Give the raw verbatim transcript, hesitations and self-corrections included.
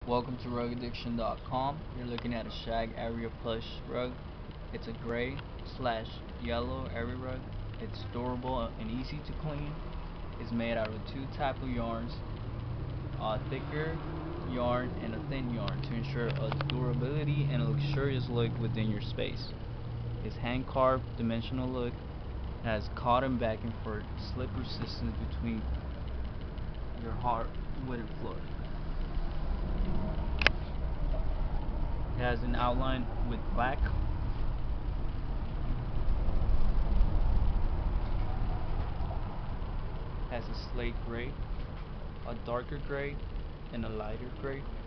Welcome to Rug Addiction dot com. You're looking at a Shag area plush rug. It's a gray slash yellow area rug. It's durable and easy to clean. It's made out of two type of yarns, a thicker yarn and a thin yarn, to ensure a durability and a luxurious look within your space. It's hand carved, dimensional look. It has cotton backing for slip resistance between your hardwood floor. It has an outline with black, has a slate gray, a darker gray, and a lighter gray.